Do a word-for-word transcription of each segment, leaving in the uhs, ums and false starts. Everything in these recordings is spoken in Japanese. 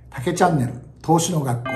竹チャンネル投資の学校。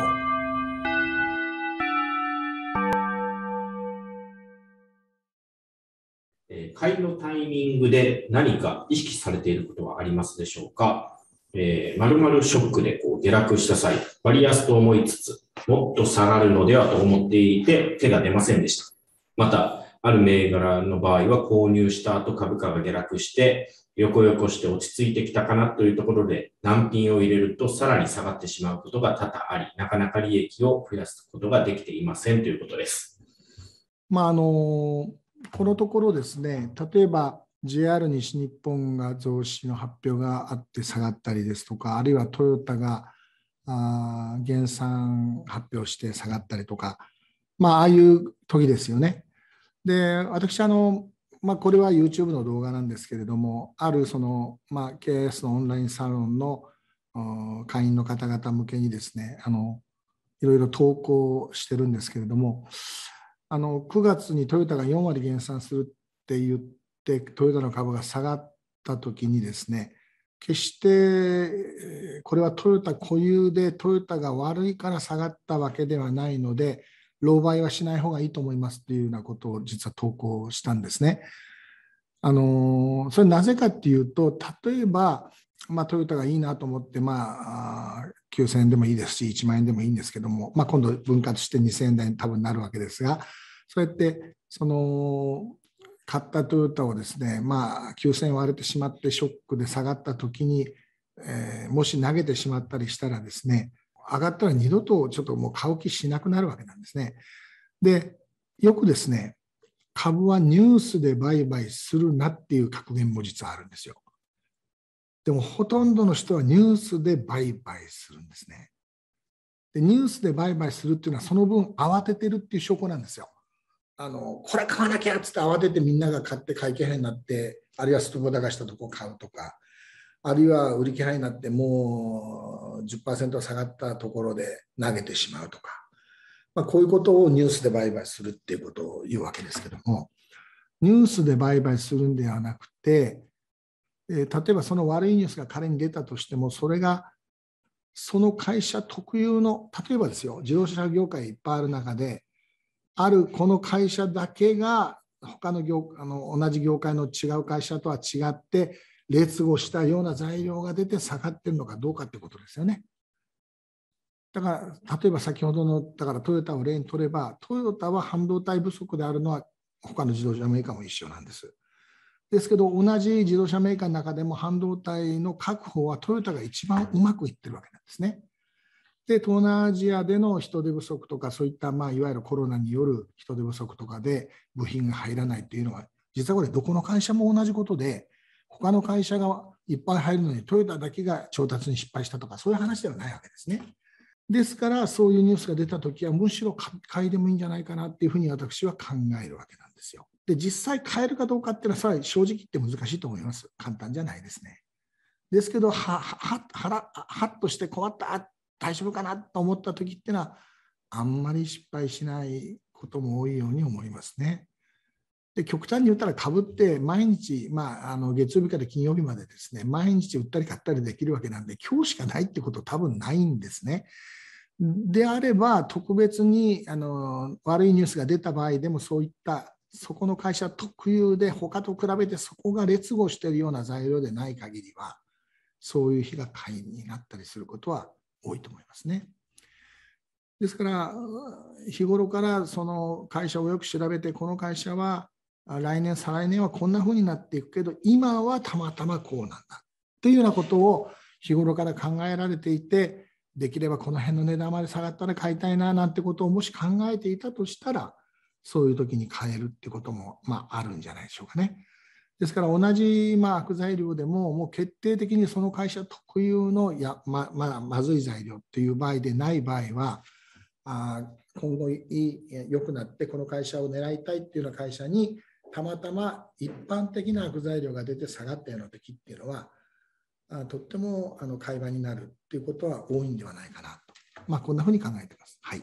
買いのタイミングで何か意識されていることはありますでしょうか。えー、〇〇ショックでこう下落した際、割安と思いつつ、もっと下がるのではと思っていて手が出ませんでした。また、ある銘柄の場合は購入した後株価が下落して、横横して落ち着いてきたかなというところで難品を入れるとさらに下がってしまうことが多々あり、なかなか利益を増やすことができていませんということです。 まああのこのところですね、例えば ジェイアール 西日本が増資の発表があって下がったりですとか、あるいはトヨタがあ減産発表して下がったりとか、まあ、ああいう時ですよね。で、私あの、まあ、これは YouTube の動画なんですけれども、あるその、まあ、ケーエス のオンラインサロンの会員の方々向けにですね、あのいろいろ投稿してるんですけれども、あのくがつにトヨタがよんわり減産するって言ってトヨタの株が下がった時にですね、決してこれはトヨタ固有でトヨタが悪いから下がったわけではないので、狼狽はしない方がいいと思いますっていうようなことを実は投稿したんですね。あのそれなぜかっていうと、例えば、まあ、トヨタがいいなと思って、まあ、きゅうせんえんでもいいですしいちまんえんでもいいんですけども、まあ、今度分割してにせんえん台に多分なるわけですが、そうやってその買ったトヨタをですね、まあ、きゅうせんえん割れてしまってショックで下がった時に、えー、もし投げてしまったりしたらですね、上がったら二度とちょっともう買う気しなくなるわけなんですね。で、よくですね、株はニュースで売買するなっていう格言も実はあるんですよ。でもほとんどの人はニュースで売買するんですね。で、ニュースで売買するっていうのはその分慌ててるっていう証拠なんですよ。あのこれ買わなきゃっつって慌ててみんなが買って買い気配になって、あるいはストップ高したとこ買うとか、あるいは売り気配になってもう じゅっパーセント 下がったところで投げてしまうとか、まあ、こういうことをニュースで売買するっていうことを言うわけですけども、ニュースで売買するんではなくて、えー、例えばその悪いニュースが仮に出たとしても、それがその会社特有の、例えばですよ、自動車業界いっぱいある中で、あるこの会社だけが他の業あの同じ業界の違う会社とは違って劣後したような材料が出て下がっているのかどうかということですよね。だから例えば先ほどのだからトヨタを例にとれば、トヨタは半導体不足であるのは他の自動車メーカーも一緒なんです。ですけど同じ自動車メーカーの中でも半導体の確保はトヨタが一番うまくいってるわけなんですね。で、東南アジアでの人手不足とか、そういった、まあ、いわゆるコロナによる人手不足とかで部品が入らないっていうのは、実はこれ、どこの会社も同じことで、他の会社がいっぱい入るのに、トヨタだけが調達に失敗したとか、そういう話ではないわけですね。ですから、そういうニュースが出たときは、むしろ買いでもいいんじゃないかなっていうふうに私は考えるわけなんですよ。で、実際買えるかどうかっていうのは、正直言って難しいと思います。簡単じゃないですね。ですけど、は、は、は、はっとして困った、大丈夫かなと思った時っていうのは、あんまり失敗しないことも多いように思いますね。で、極端に言ったら株って毎日、まあ、あの月曜日から金曜日までですね、毎日売ったり買ったりできるわけなんで、今日しかないってこと多分ないんですね。であれば、特別にあの悪いニュースが出た場合でも、そういったそこの会社特有で、他と比べてそこが劣後しているような材料でない限りは、そういう日が買いになったりすることは多いと思いますね。ですから日頃からその会社をよく調べて、この会社は来年再来年はこんなふうになっていくけど、今はたまたまこうなんだというようなことを日頃から考えられていて、できればこの辺の値段まで下がったら買いたいななんてことをもし考えていたとしたら、そういう時に買えるってこともまああるんじゃないでしょうかね。ですから同じまあ悪材料でも、もう決定的にその会社特有のや、ままあ、まずい材料っていう場合でない場合は、あ今後いい良くなってこの会社を狙いたいっていうような会社にたまたま一般的な悪材料が出て下がったような時っていうのは、あとってもあの買い場になるっていうことは多いんではないかなと、まあ、こんなふうに考えています。はい。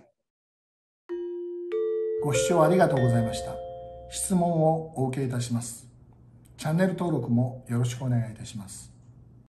ご視聴ありがとうございました。質問をお受けいたします。チャンネル登録もよろしくお願いいたします。